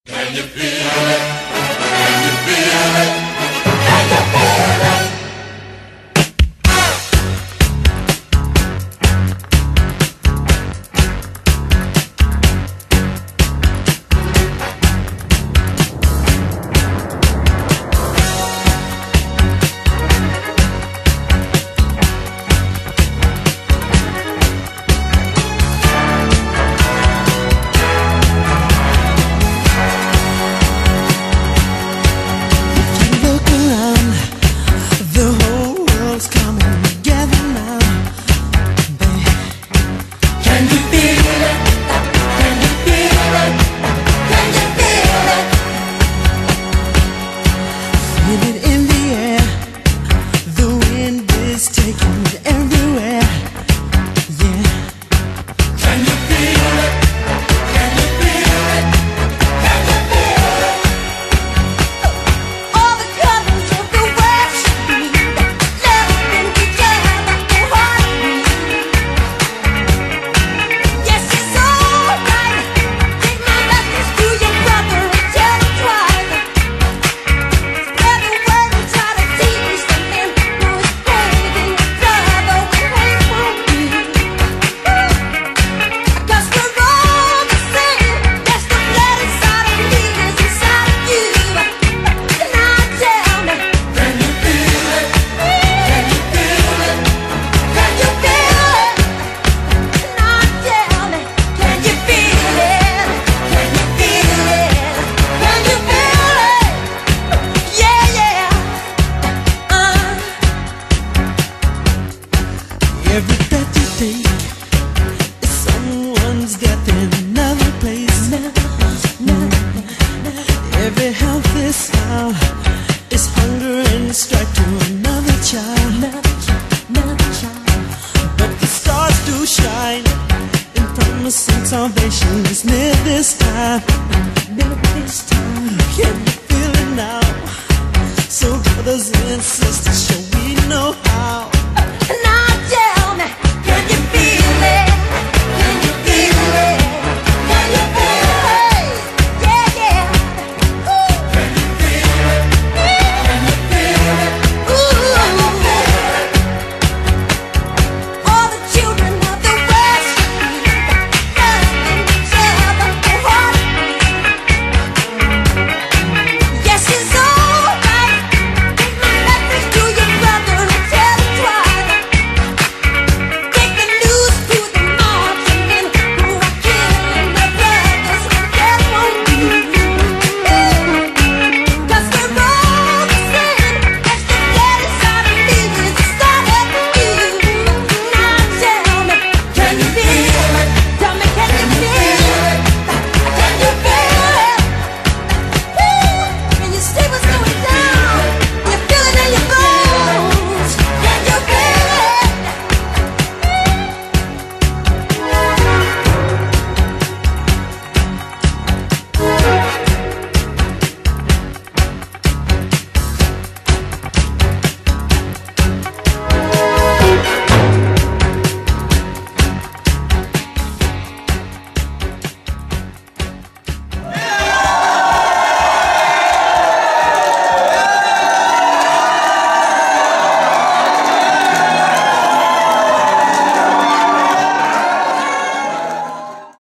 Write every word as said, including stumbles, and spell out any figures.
Can you feel it? Can you feel it? Can you feel it? Every breath you take is someone's death in another place. Every healthy smile is hunger and strife to another child. But the stars do shine, and promising salvation is near this time. Can you feel it now? So brothers and sisters, shall we know how?